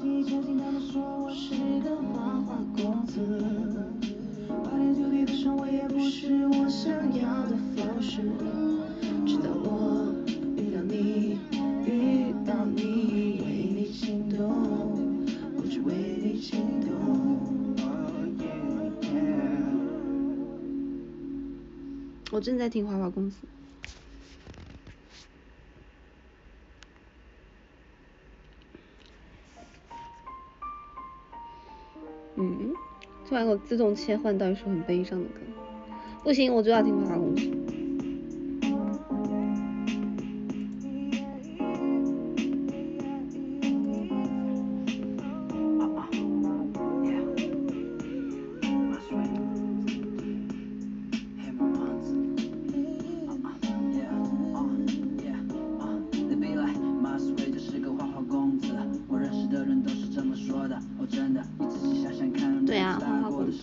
我正在听花花公子。突然我自动切换到一首很悲伤的歌，不行，我就要听花花公子。对啊，花花公子。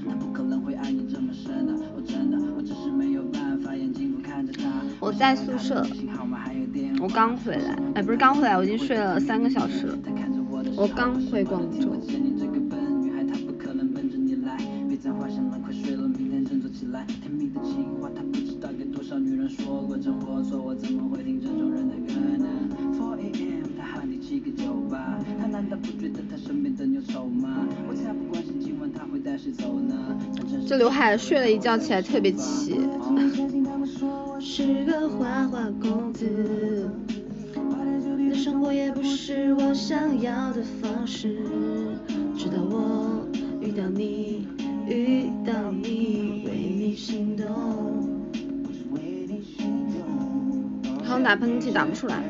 我在宿舍，我刚回来，不是刚回来，我已经睡了3个小时了。我刚回广州。这刘海睡了一觉起来特别齐。是个花花公子，你的生活也不是我想要的方式，直到我遇到你，为你心动。好像打喷嚏打不出来。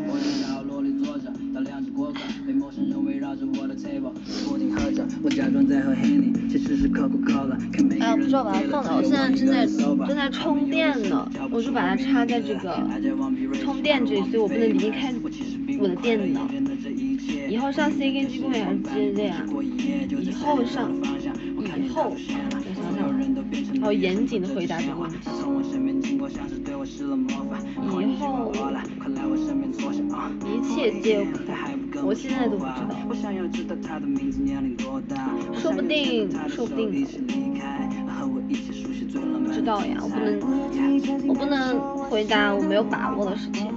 哎呀，不知道把它放哪，我现在正在充电呢，我就把它插在这个充电这里，所以我不能离开我的电脑。以后上 C 跟 G 公园还是接的呀？以后我想想，好严谨的回答这个问题。以后一切皆有可能，我现在都不知道。说不定不知道呀，我不能回答我没有把握的事情。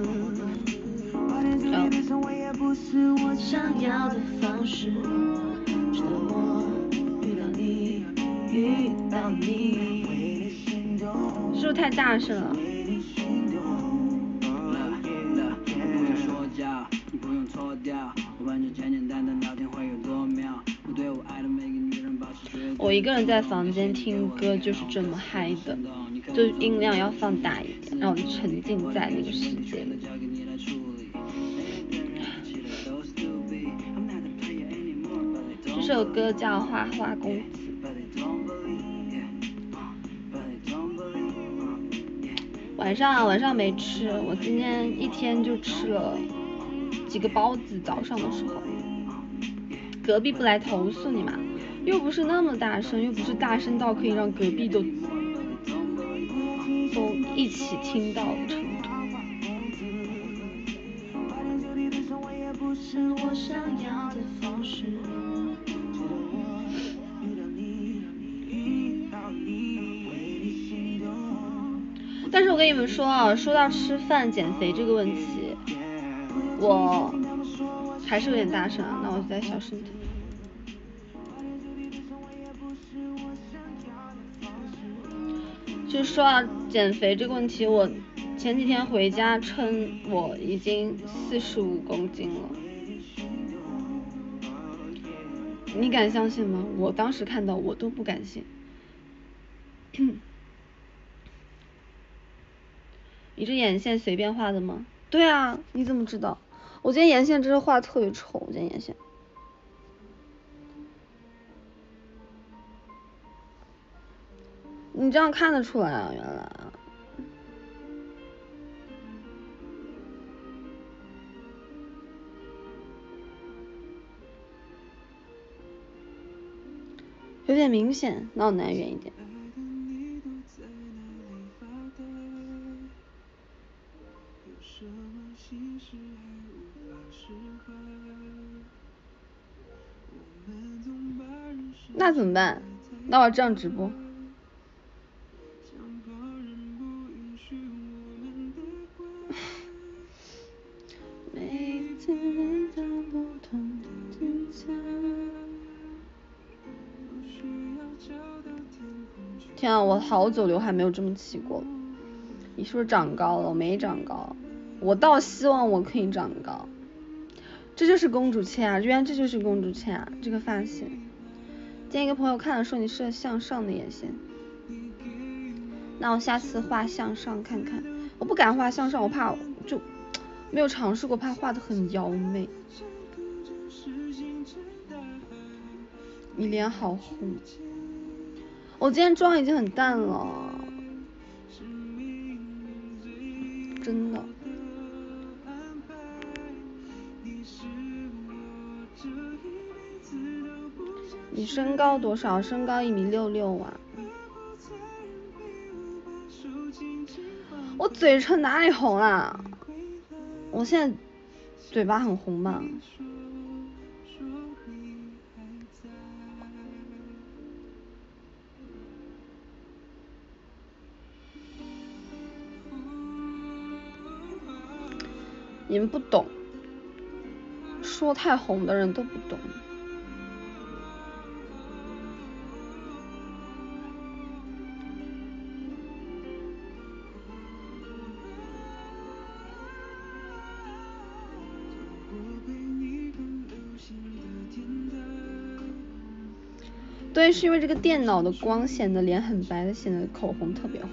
想要的方式，直到我遇到你，是不是太大声了？我一个人在房间听歌就是这么嗨的，就音量要放大一点，让我沉浸在那个世界里。这首歌叫《花花公子》。晚上没吃，我今天一天就吃了几个包子，早上的时候。隔壁不来投诉你嘛？又不是那么大声，又不是大声到可以让隔壁都一起听到的程度。但是我跟你们说啊，说到吃饭减肥这个问题，我还是有点大声啊，那我再小声点。就说到减肥这个问题，我前几天回家称，我已经45公斤了。你敢相信吗？我当时看到我都不敢信。你这眼线随便画的吗？对啊，你怎么知道？我今天眼线真是画特别丑，我今天眼线。你这样看得出来啊，原来。有点明显，那我拿远一点。 那怎么办？那我这样直播。天啊，我好久刘海没有这么齐过了。你是不是长高了？我没长高，我倒希望我可以长高。这就是公主切啊，原来这就是公主切啊，这个发型。今天一个朋友看了说你是向上的眼线，那我下次画向上看看。我不敢画向上，我怕就没有尝试过，怕画的很妖媚。你脸好红，我今天妆已经很淡了，真的。你身高多少？身高1.66米啊。我嘴唇哪里红了？我现在嘴巴很红吧？你们不懂，说太红的人都不懂。对，是因为这个电脑的光显得脸很白，显得口红特别红。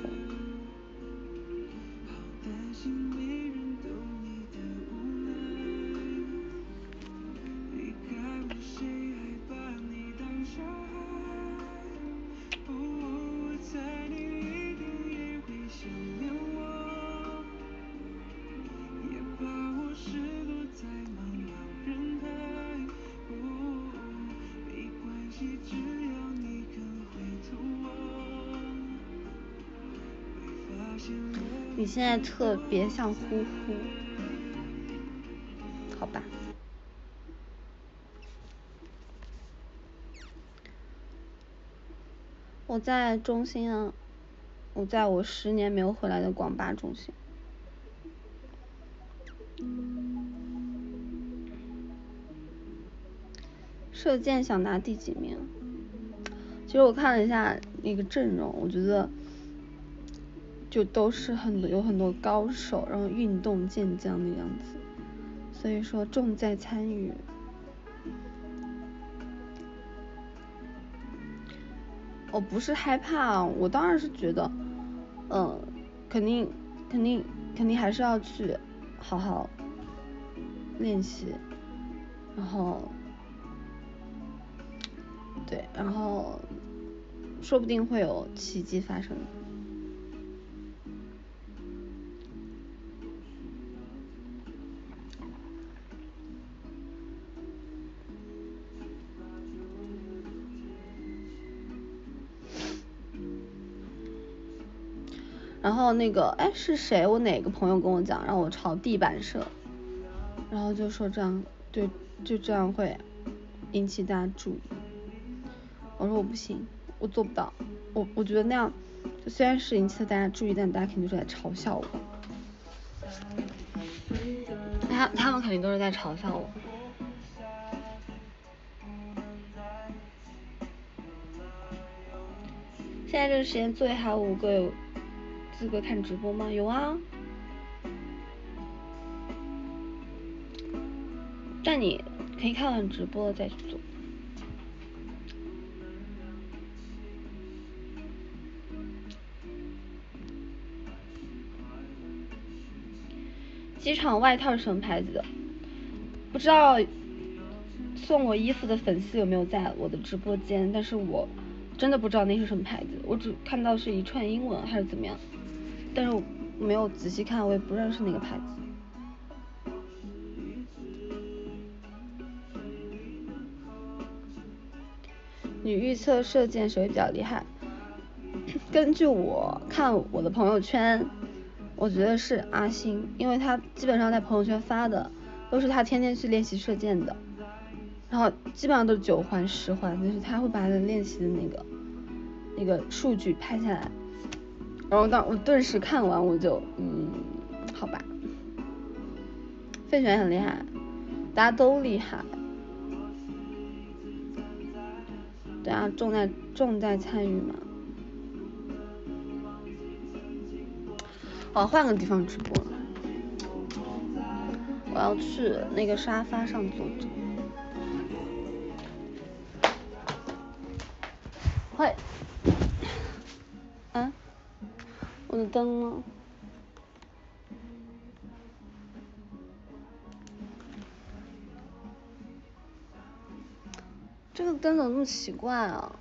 你现在特别像呼呼，好吧。我在中心啊，我在我10年没有回来的广巴中心。射箭想拿第几名？其实我看了一下那个阵容，我觉得就都是有很多高手，然后运动健将的样子，所以说重在参与。我不是害怕，我当然是觉得，肯定还是要去好好练习，然后，对，然后说不定会有奇迹发生。然后那个，哎，是谁？我哪个朋友跟我讲，让我朝地板射，然后就说这样，就这样会引起大家注意。我说我不行，我做不到。我觉得那样，就虽然是引起了大家注意，但大家肯定是在嘲笑我。他们肯定都是在嘲笑我。现在这个时间，座位还有5个有资格看直播吗？有啊。但你可以看完直播再去做。机场外套是什么牌子的？不知道送我衣服的粉丝有没有在我的直播间，但是我真的不知道那是什么牌子，我只看到是一串英文还是怎么样，但是我没有仔细看，我也不认识那个牌子。你预测射箭谁比较厉害？根据我看我的朋友圈，我觉得是阿星，因为他基本上在朋友圈发的都是他天天去练习射箭的， 然后基本上都是9环10环，就是他会把他的练习的那个数据拍下来，然后我顿时看完我就好吧，费璇很厉害，大家都厉害，对啊，重在参与嘛。我要换个地方直播了，我要去那个沙发上坐着。嘿，我的灯呢？这个灯怎么那么奇怪啊？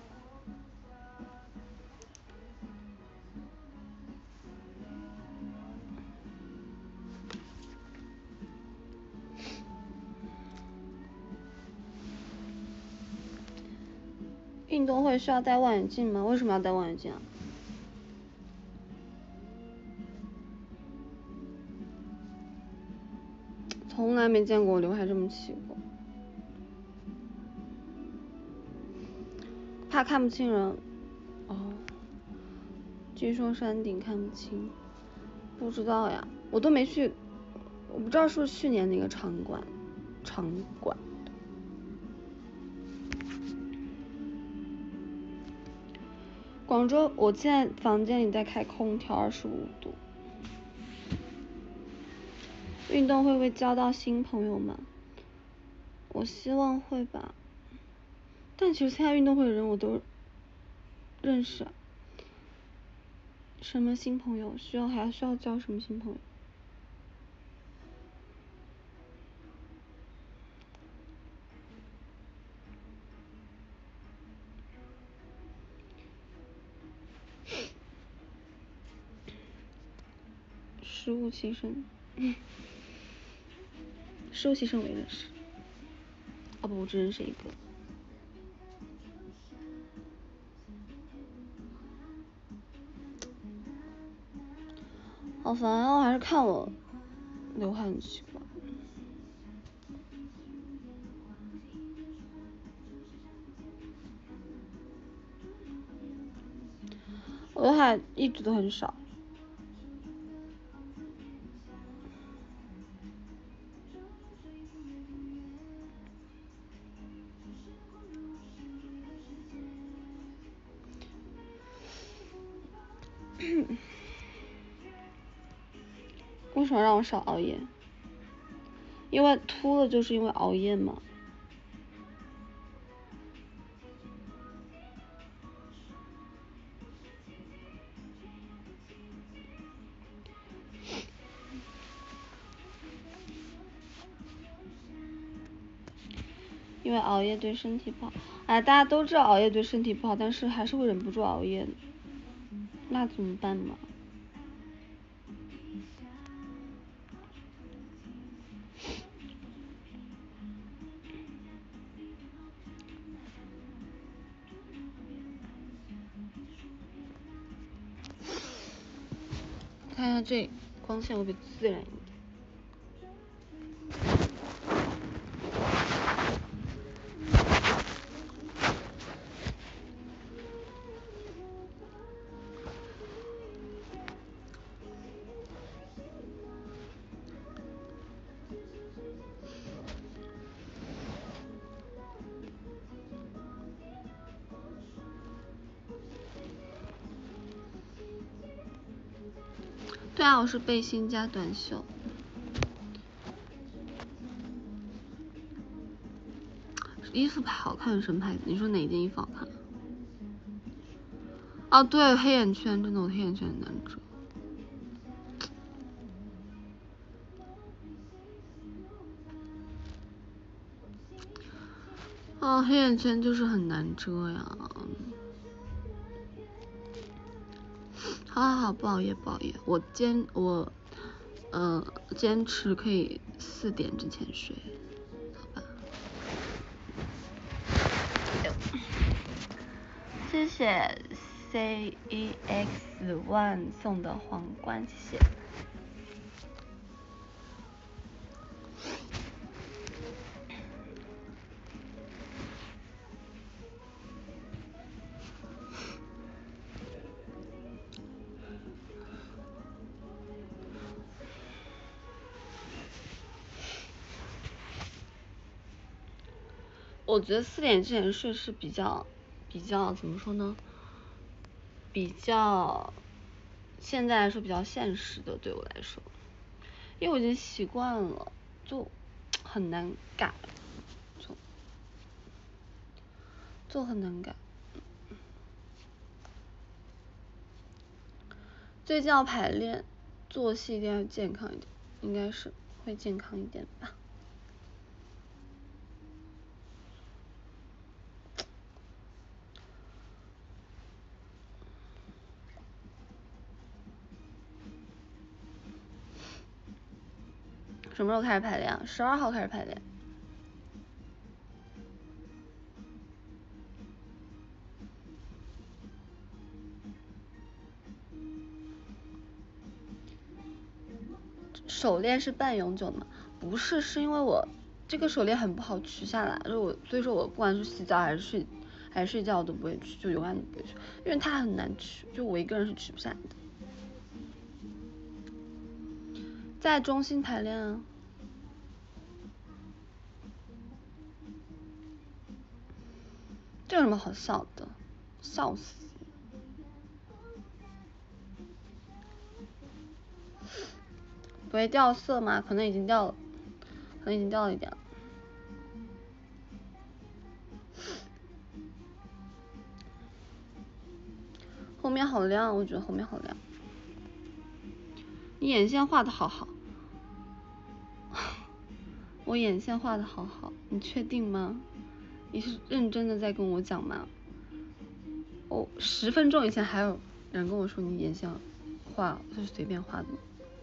运动会需要戴望远镜吗？为什么要戴望远镜啊？从来没见过我刘海这么齐过，怕看不清人。哦，据说山顶看不清，不知道呀，我都没去，我不知道是不是去年那个场馆。广州，我现在房间里在开空调，25度。运动会不会交到新朋友们？我希望会吧，但其实参加运动会的人我都认识。什么新朋友？还需要交什么新朋友？食物牺牲，食物牺牲我也认识。哦不，我只认识一个。好烦啊！我还是看我刘海很奇怪。我刘海一直都很少。为什么让我少熬夜？因为秃了就是因为熬夜嘛。因为熬夜对身体不好。哎，大家都知道熬夜对身体不好，但是还是会忍不住熬夜，那怎么办嘛？看一下这光线会不会自然一点。对啊，我是背心加短袖。衣服好看是什么牌子？你说哪件衣服好看？哦，对，黑眼圈，真的，我黑眼圈很难遮。哦，黑眼圈就是很难遮呀。好，不熬夜，我坚持可以4点之前睡，好吧。谢谢 CEX1 送的皇冠，谢谢。 我觉得4点之前睡是比较怎么说呢？比较现在来说比较现实的，对我来说，因为我已经习惯了，就很难改，就很难改。最近要排练，作息一定要健康一点，应该是会健康一点吧。什么时候开始排练？12号开始排练。手链是半永久的吗？不是，是因为我这个手链很不好取下来，所以说我不管是洗澡还是睡觉我都不会取，就永远都不会取，因为它很难取，就我一个人是取不下来的。在中心排练啊。这有什么好笑的？笑死！不会掉色吗？可能已经掉了，一点了。后面好亮，我觉得后面好亮。你眼线画的好好。我眼线画的好好，你确定吗？你是认真的在跟我讲吗？10分钟以前还有人跟我说你眼线画就是随便画的吗？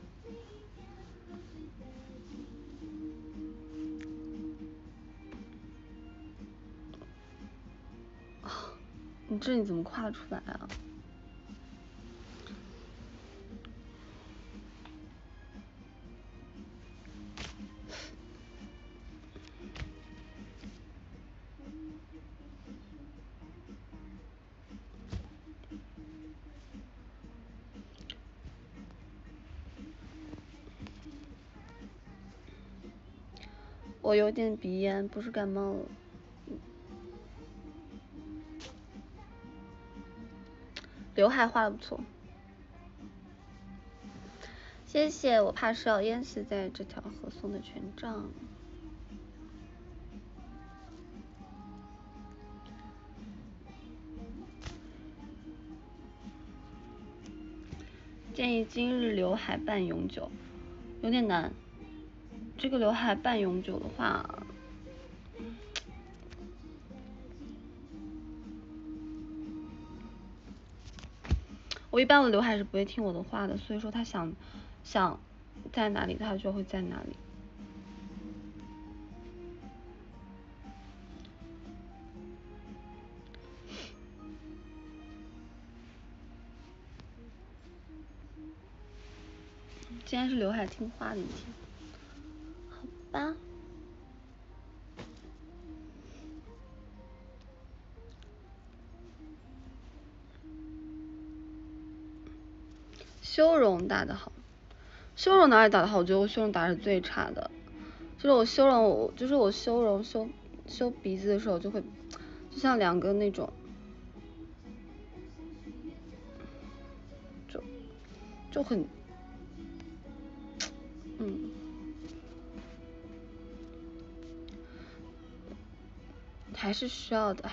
你这你怎么画得出来啊？我有点鼻炎，不是感冒了。刘海画的不错，谢谢。我怕是要淹死在这条河送的权杖。建议今日刘海半永久，有点难。这个刘海半永久的话，我一般我刘海是不会听我的话的，所以说他想在哪里，他就会在哪里。今天是刘海听话的一天，好吧。修容打得好，修容哪里打得好？我觉得我修容打是最差的，就是我修容修鼻子的时候就会，就像两个那种，就很，还是需要的。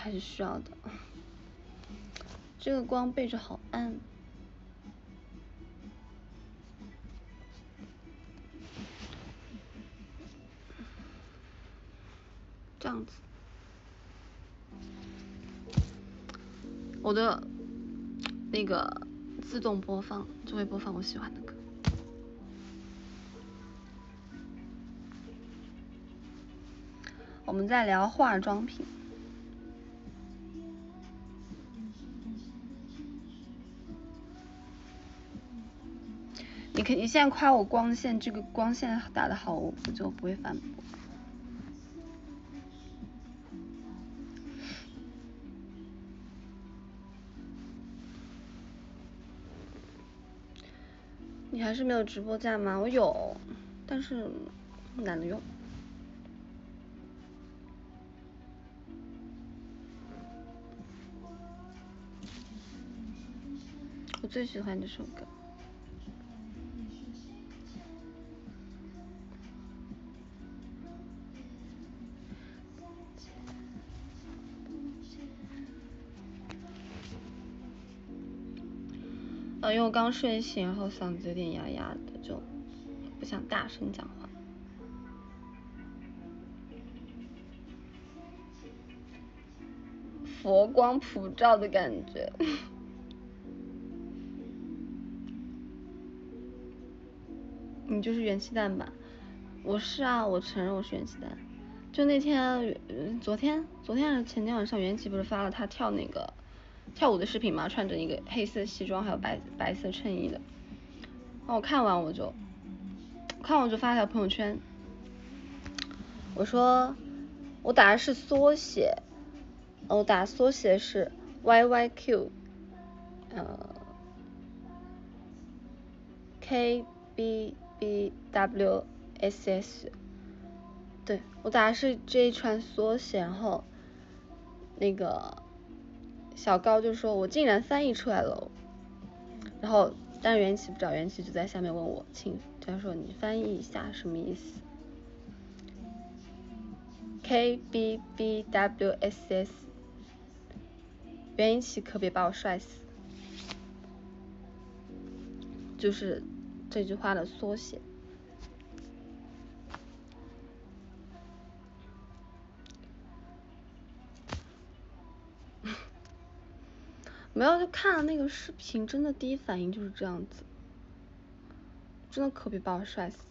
这个光背着好暗。这样子，我的那个自动播放就会播放我喜欢的歌。我们在聊化妆品。你现在夸我光线，这个光线打得好，我就不会反驳。你还是没有直播架吗？我有，但是懒得用。 最喜欢这首歌。因为我刚睡醒，然后嗓子有点哑哑的，就不想大声讲话。佛光普照的感觉。你就是元气弹吧？我是啊，我承认我是元气弹。就那天，昨天还是前天晚上，元气不是发了他跳那个跳舞的视频嘛，穿着一个黑色西装还有白色衬衣的。然后我看完我就发条朋友圈，我说我打的是缩写，我打缩写是 YYQ，KBBWSS， 对，我打的是这一串缩写，然后那个小高就说我竟然翻译出来了，然后但是元气不知道，元气就在下面问我，他说你翻译一下什么意思？ KBBWSS， 元气可别把我帅死，就是这句话的缩写。没有，就看了那个视频，真的第一反应就是这样子，真的可别把我帅死。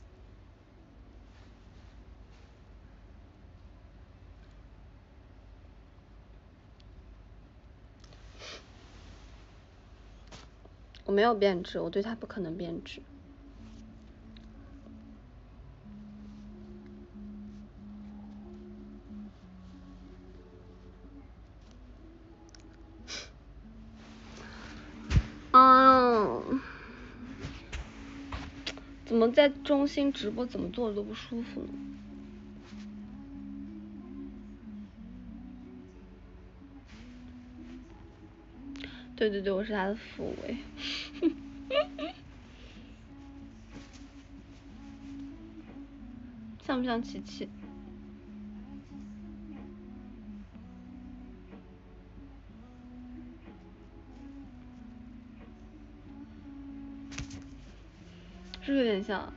我没有变质，我对他不可能变质。怎么在中心直播怎么做的都不舒服呢？对，我是他的副位。像不像琪琪？是有点像。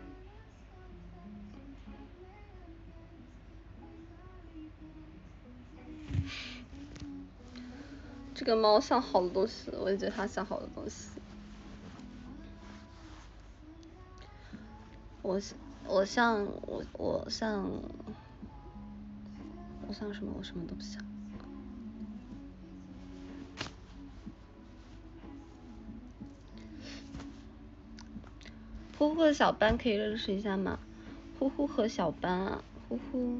这个猫像好多东西，我也觉得它像好多东西。我像什么？我什么都不像。呼呼和小班可以认识一下吗？呼呼和小班啊，呼呼、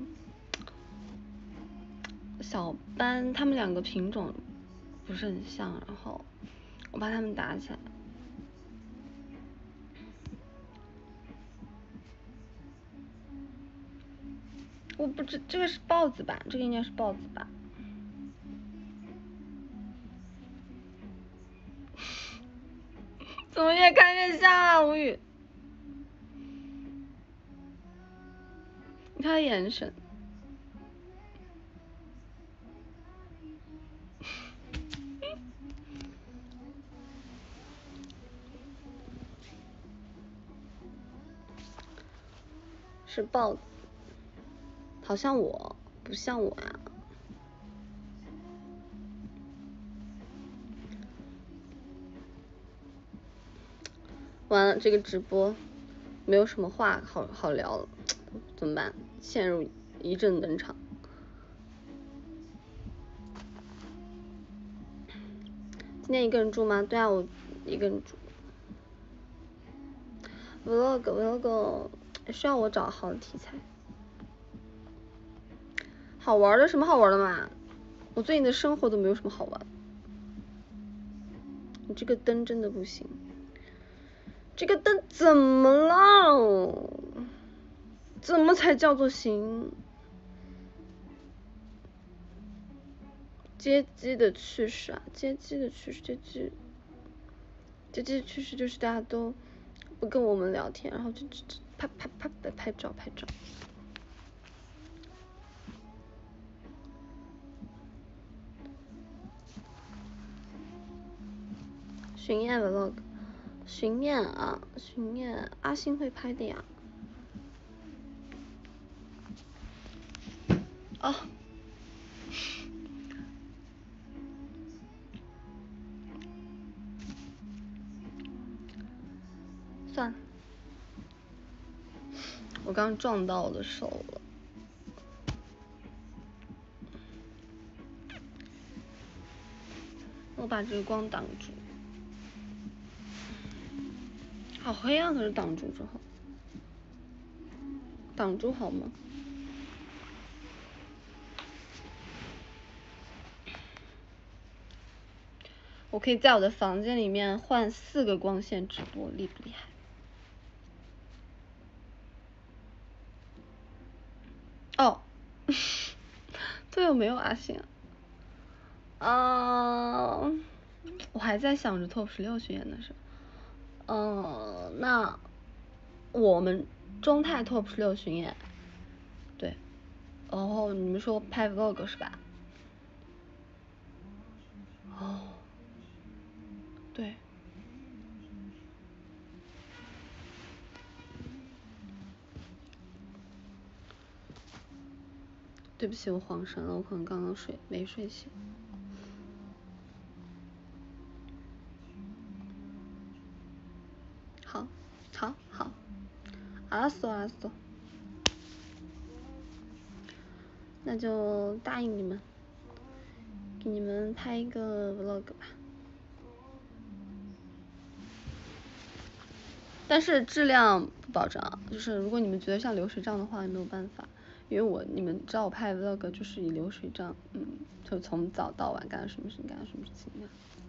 小班他们两个品种不是很像，然后我怕他们打起来。我不知这个是豹子吧？这个应该是豹子吧？怎么越看越像啊？无语。你看他眼神。是豹子，好像我不像我呀。完了，这个直播没有什么话好聊了，怎么办？陷入一阵冷场。今天一个人住吗？对啊，我一个人住。vlog 需要我找好的题材。好玩的什么好玩的嘛？我最近的生活都没有什么好玩。你这个灯真的不行。这个灯怎么了？怎么才叫做行？街机的趣事啊，街机。 这趋势就是大家都不跟我们聊天，然后就啪啪啪的拍照。巡演 vlog， 巡演阿星会拍的呀。哦。算了，我刚撞到我的手了。我把这个光挡住。好黑啊！可是挡住之后，挡住好吗？我可以在我的房间里面换4个光线直播，厉不厉害？哦，对，我没有阿星。我还在想着 TOP 16巡演的事。那我们中泰 TOP 16巡演，对，然后你们说拍 vlog 是吧？哦，对。对不起，我晃神了，我可能刚刚没睡醒。好，阿索，那就答应你们，给你们拍一个 vlog 吧。但是质量不保证，就是如果你们觉得像流水账的话，也没有办法，因为你们知道我拍 vlog 就是以流水账，就从早到晚干了什么事情，干了什么事情那样。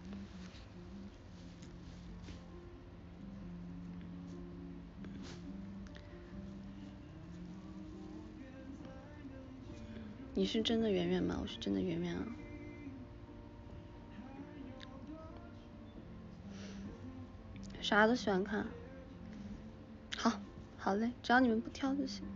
你是真的圆圆吗？我是真的圆圆啊。啥都喜欢看。好嘞，只要你们不挑就行。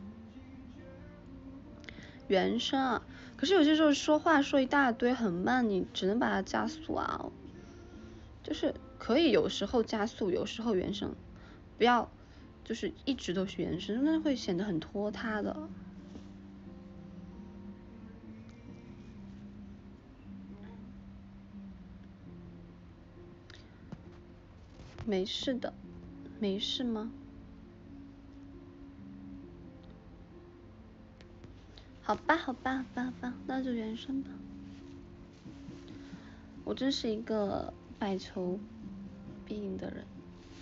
原声啊，可是有些时候说话说一大堆很慢，你只能把它加速啊。就是可以有时候加速，有时候原声，不要就是一直都是原声，那会显得很拖沓的。没事的，没事吗？好吧，那就原声吧。我真是一个百求必应的人。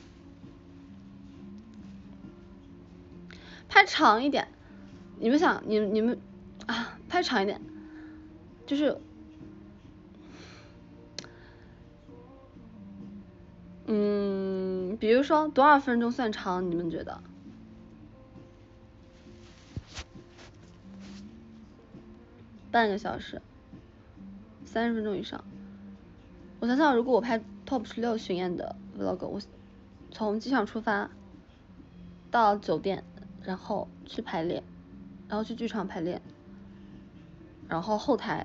拍长一点，你们想，你们啊，拍长一点，就是，比如说多少分钟算长？你们觉得？半个小时，30分钟以上。我想想，如果我拍 TOP 16巡演的 vlog， 我从机场出发到酒店，然后去排练，然后去剧场排练，然后后台，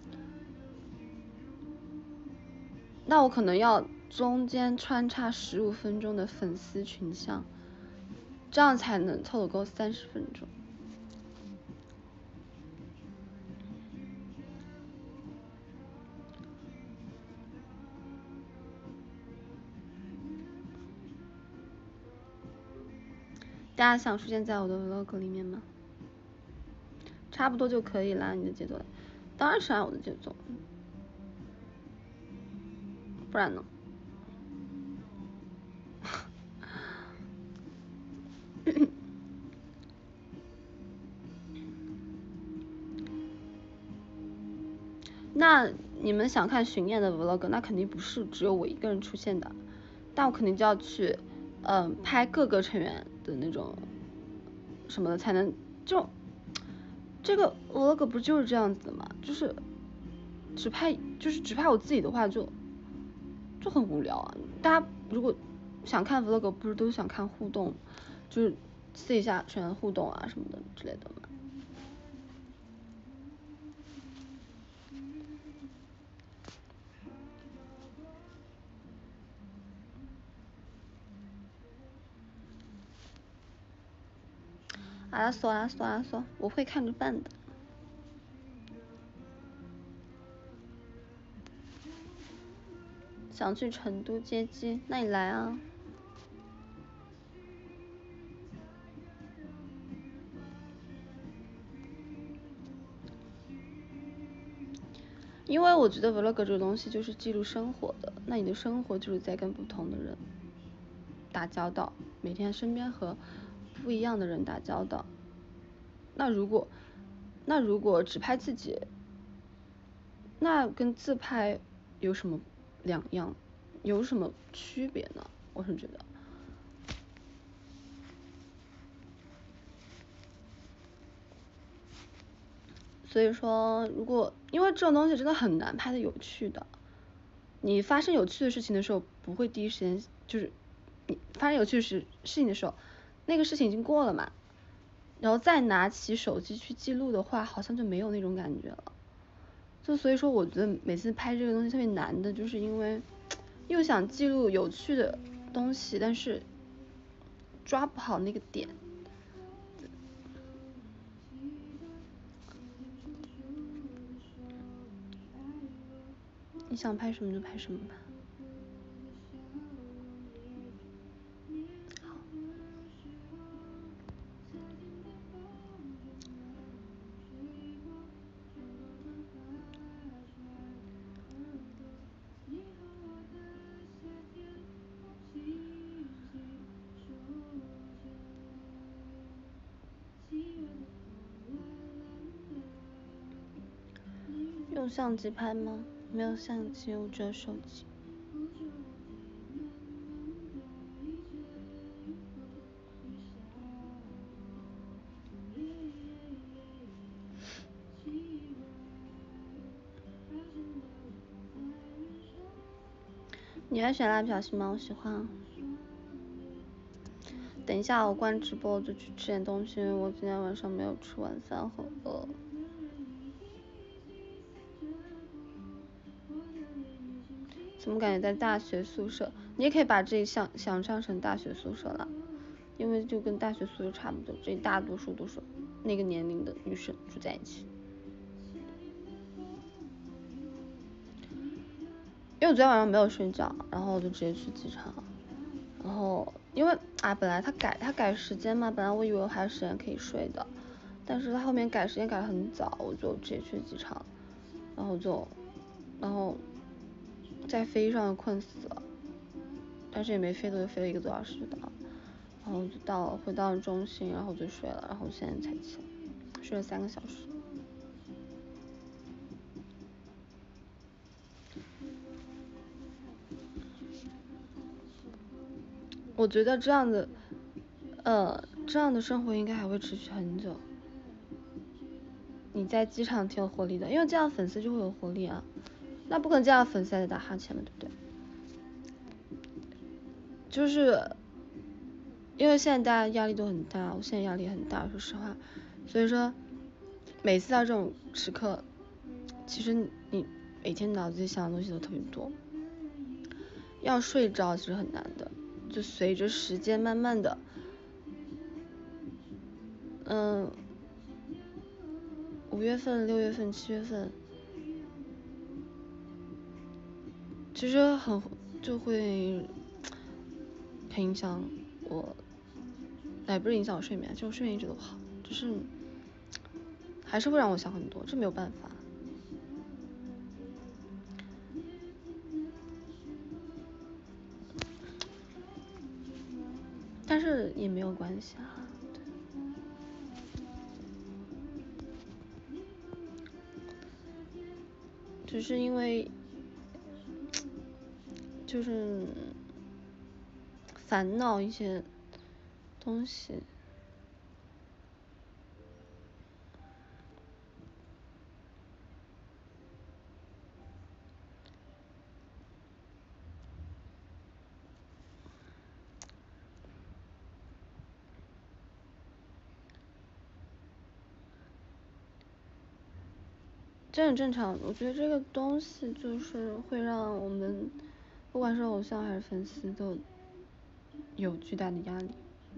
那我可能要中间穿插15分钟的粉丝群像，这样才能凑得够30分钟。大家想出现在我的 vlog 里面吗？差不多就可以啦，你的节奏。当然是按我的节奏，不然呢？那你们想看巡演的 vlog， 那肯定不是只有我一个人出现的，但我肯定就要去，拍各个成员的那种什么的才能就这个 vlog 不就是这样子的吗？就是只拍我自己的话就很无聊啊，大家如果想看 vlog 不是都想看互动，就是私底下全互动啊什么的之类的嘛。啊索啊索啊索，我会看着办的。想去成都接机，那你来啊。因为我觉得 vlog 这个东西就是记录生活的，那你的生活就是在跟不同的人打交道，每天身边和不一样的人打交道。那如果只拍自己，那跟自拍有什么两样，有什么区别呢？我是觉得。所以说，因为这种东西真的很难拍的有趣的，你发生有趣的事情的时候，不会第一时间就是你发生有趣的事情的时候，那个事情已经过了嘛，然后再拿起手机去记录的话，好像就没有那种感觉了。就所以说，我觉得每次拍这个东西特别难的，就是因为又想记录有趣的东西，但是抓不好那个点。你想拍什么就拍什么吧。好。用相机拍吗？没有相机，我只有手机。你还选蜡笔小新吗？我喜欢。等一下我关直播，我就去吃点东西，因为我今天晚上没有吃晚饭，好饿。怎么感觉在大学宿舍？你也可以把这想象成大学宿舍了，因为就跟大学宿舍差不多，这大多数都是那个年龄的女生住在一起。因为我昨天晚上没有睡觉，然后我就直接去机场，然后因为本来他改时间嘛，本来我以为我还有时间可以睡的，但是他后面改时间改得很早，我就直接去机场，然后在飞机上困死了，但是也没飞多久，飞了1个多小时就到了，然后就回到了中心，然后就睡了，然后现在才起来，睡了3个小时。我觉得这样的生活应该还会持续很久。你在机场挺有活力的，因为这样粉丝就会有活力啊，那不可能这样粉丝还在打哈欠嘛，对不对？就是因为现在大家压力都很大，我现在压力很大，说实话，所以说每次到这种时刻，其实你每天脑子里想的东西都特别多，要睡着其实很难的，就随着时间慢慢的5月份、6月份、7月份，其实就会很影响我，不是影响我睡眠，就我睡眠一直都不好，就是还是会让我想很多，这没有办法。但是也没有关系啊，只是因为就是烦恼一些东西。 这很正常。我觉得这个东西就是会让我们，不管是偶像还是粉丝，都有巨大的压力，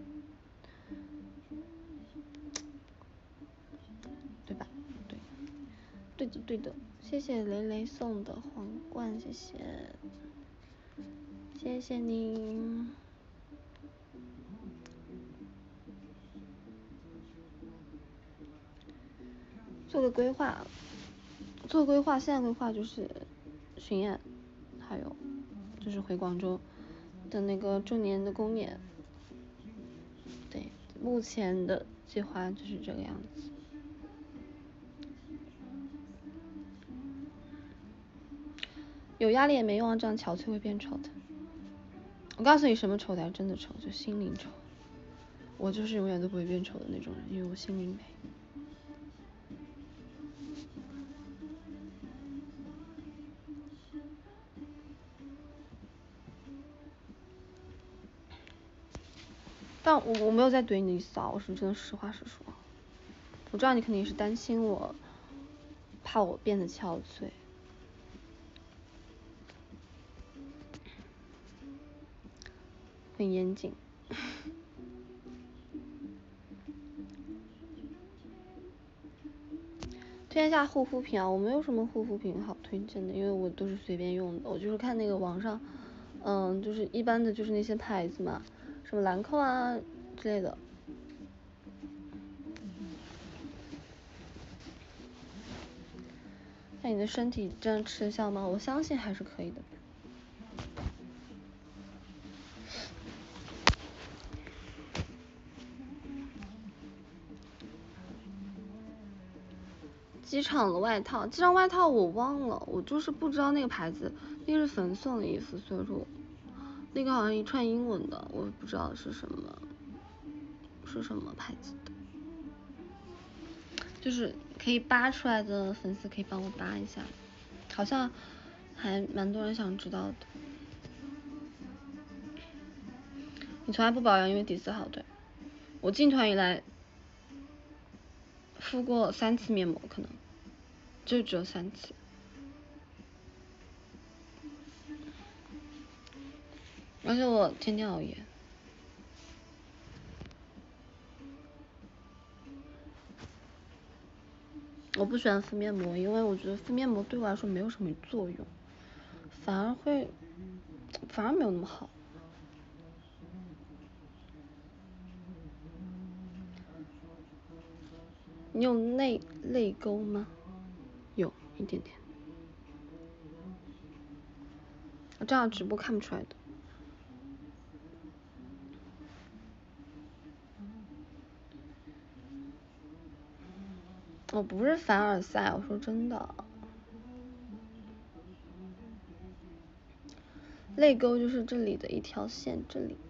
对吧？对的。谢谢雷雷送的皇冠，谢谢你。做个规划，现在规划就是巡演，还有就是回广州的那个周年的公演。对，目前的计划就是这个样子。有压力也没用啊，这样憔悴会变丑的。我告诉你，什么丑才是真的丑，就心灵丑。我就是永远都不会变丑的那种人，因为我心灵美。但我没有在怼你的意思啊，我是真的实话实说。我知道你肯定是担心我，怕我变得憔悴。很严谨。推荐一下护肤品啊，我没有什么护肤品好推荐的，因为我都是随便用的。我就是看那个网上，就是一般的就是那些牌子嘛，什么兰蔻啊之类的。那你的身体真的吃得消吗？我相信还是可以的。机场的外套，机场外套我忘了，我就是不知道那个牌子，那个是粉送的衣服，所以说那个好像一串英文的，我不知道是什么牌子的，就是可以扒出来的粉丝可以帮我扒一下，好像还蛮多人想知道的。你从来不保养，因为底子好。对，我进团以来敷过3次面膜，可能就只有3次。而且我天天熬夜。我不喜欢敷面膜，因为我觉得敷面膜对我来说没有什么作用，反而没有那么好。你有泪沟吗？有一点点。我这样直播看不出来的。我不是凡尔赛，我说真的。泪沟就是这里的一条线，这里。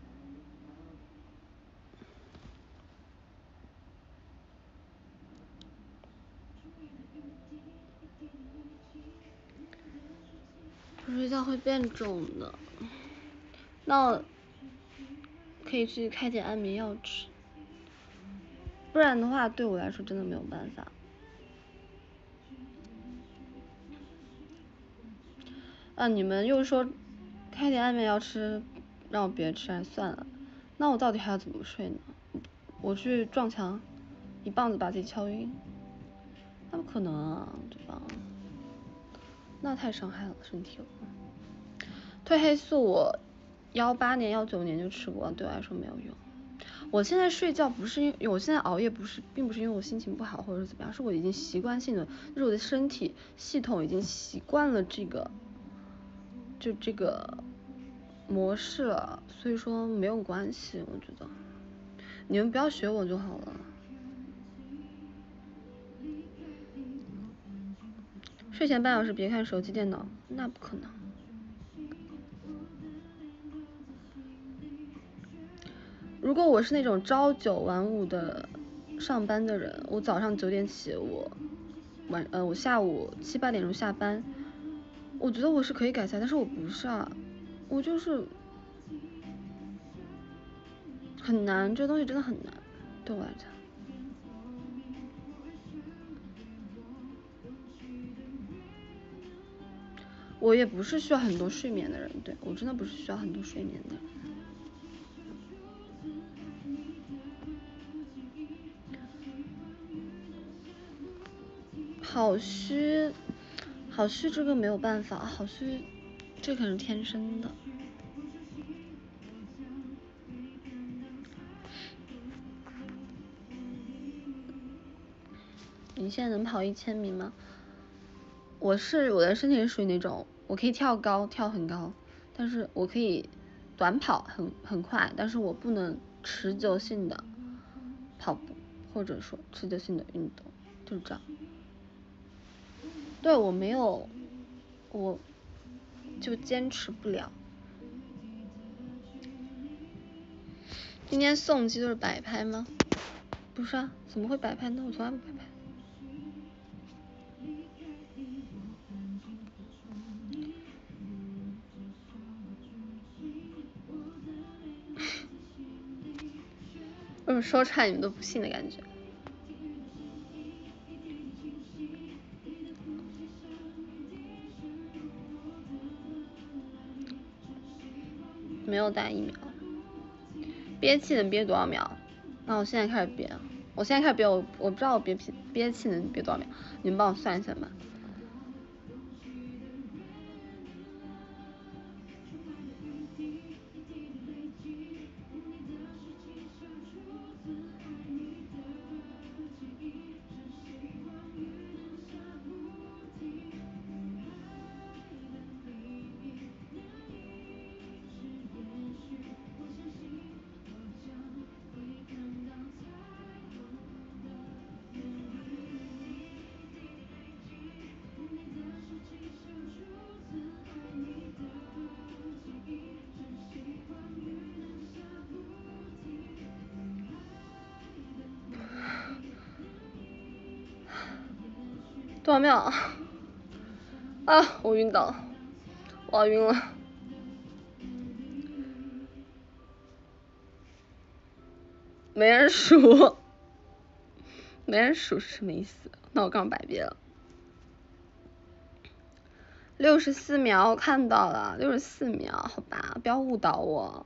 不睡觉会变肿的，那可以去开点安眠药吃，不然的话对我来说真的没有办法。你们又说开点安眠药吃，让我别吃，算了，那我到底还要怎么睡呢？我去撞墙，一棒子把自己敲晕，那不可能啊，对吧？那太伤害了身体了。褪黑素我18年、19年就吃过，对我来说没有用。我现在睡觉不是因为我现在熬夜并不是因为我心情不好或者是怎么样，是我已经习惯性的，就是我的身体系统已经习惯了这个模式了，所以说没有关系，我觉得你们不要学我就好了。睡前半小时别看手机电脑，那不可能。如果我是那种朝9晚5的上班的人，我早上9点起，我下午7、8点钟下班，我觉得我是可以改善，但是我不是啊，我就是很难，这东西真的很难，对我来讲。 我也不是需要很多睡眠的人，对，我真的不是需要很多睡眠的人。好虚这个没有办法，好虚这可能是天生的。你现在能跑1000米吗？我的身体是属于那种，我可以跳高，跳很高，但是我可以短跑很快，但是我不能持久性的跑步，或者说持久性的运动，就这样。对，我没有，我就坚持不了。今天送机都是摆拍吗？不是啊，怎么会摆拍呢？我从来不摆拍。说出来你们都不信的感觉。没有打疫苗，憋气能憋多少秒？那我现在开始憋，我不知道我憋气能憋多少秒，你们帮我算一算吧。多少秒？啊，我晕倒，我要晕了。没人数，没人数是什么意思？那我刚摆憋了。64秒，我看到了，64秒，好吧，不要误导我。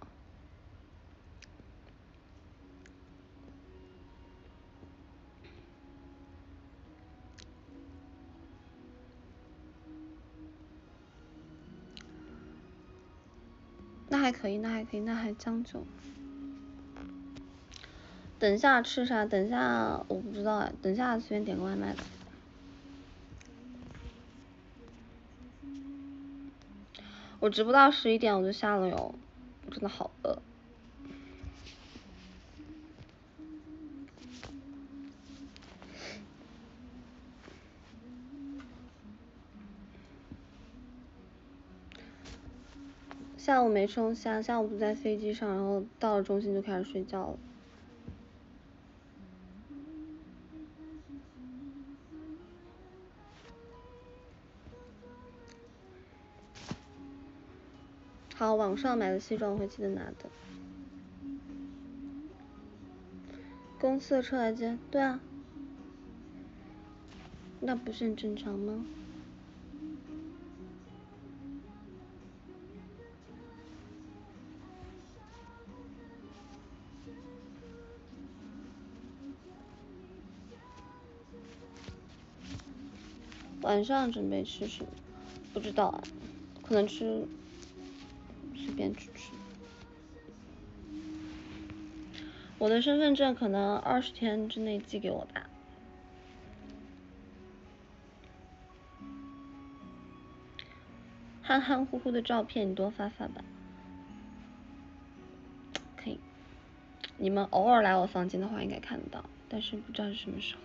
那还可以，那还将就。等下吃啥？等下我不知道哎，等下随便点个外卖吧。我直播到11点我就下了哟，我真的好饿。下午没冲下，下午就在飞机上，然后到了中心就开始睡觉了。好，网上买的西装会记得拿的。公司的车来接，对啊，那不是很正常吗？晚上准备吃什么？不知道啊，可能吃随便吃。我的身份证可能20天之内寄给我吧。憨憨乎乎的照片你多发发吧。可以，你们偶尔来我房间的话应该看得到，但是不知道是什么时候。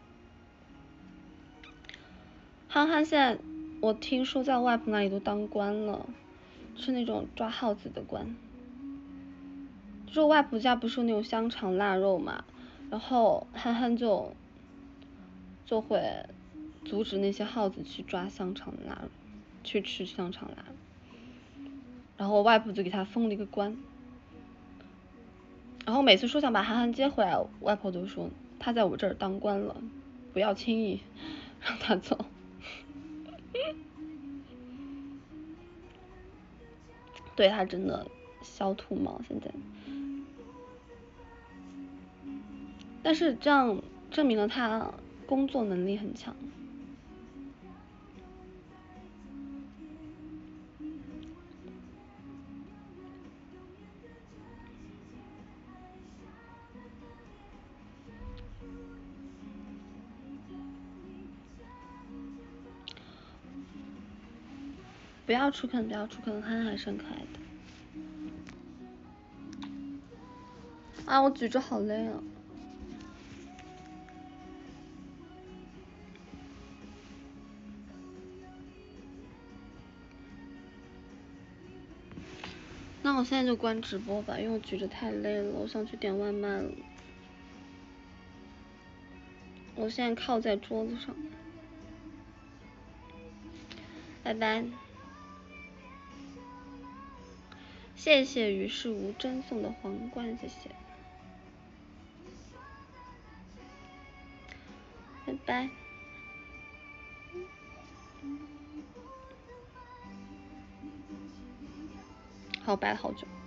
憨憨现在我听说在外婆那里都当官了，是那种抓耗子的官。就是我外婆家不是有那种香肠腊肉嘛，然后憨憨就会阻止那些耗子去抓香肠腊肉，去吃香肠腊肉。然后我外婆就给他封了一个官。然后每次说想把憨憨接回来，外婆都说他在我这儿当官了，不要轻易让他走。 对他真的小土毛现在，但是这样证明了他工作能力很强。不要出坑，不要出坑，憨还是很可爱的。啊，我举着好累啊。那我现在就关直播吧，因为我举着太累了，我想去点外卖了。我现在靠在桌子上。拜拜。谢谢于世无争送的皇冠，谢谢。拜拜。好，掰了好久。